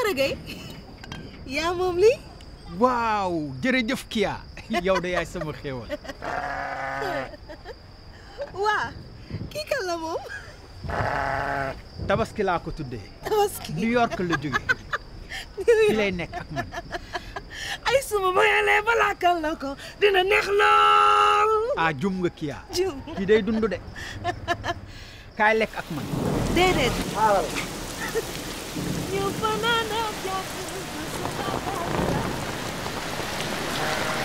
Gora Gueye yaa moom lii waaw jërëjëf Kia yow de yaay sama xéewal waa kii kan la moom Tabaski laa ko tuddee Tabaski New York la jóge fi lay nekk ak man ay suma ba yalee balaa kan la ko dina neex lool ah jum nga Kia jum kii day dund de kaay lekk ak man déedéet xaaral ñu fanaana jàpp